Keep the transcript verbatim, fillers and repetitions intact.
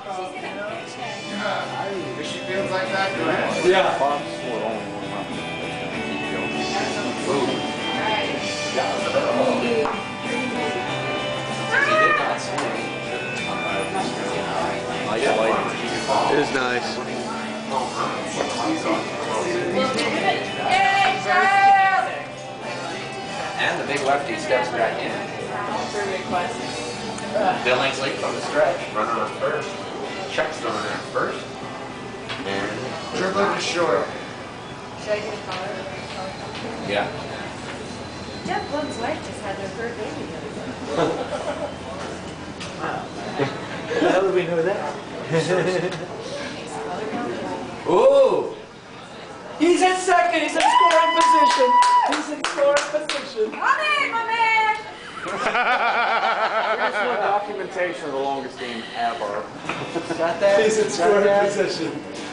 If she feels like that, go ahead. Yeah. It is nice. And the big lefty steps back in. Billings late from the stretch. Runner on first. Chuck's throwing at first. And Dribbler to short. Should I get a collar? yeah. Jeff Bloom's wife just had their third baby the other day. How do we know that? Ooh! He's in second. He's in scoring position. He's in scoring position. Come in, my man! Here's one documentation of the longest game ever. Got that? He's in scoring position.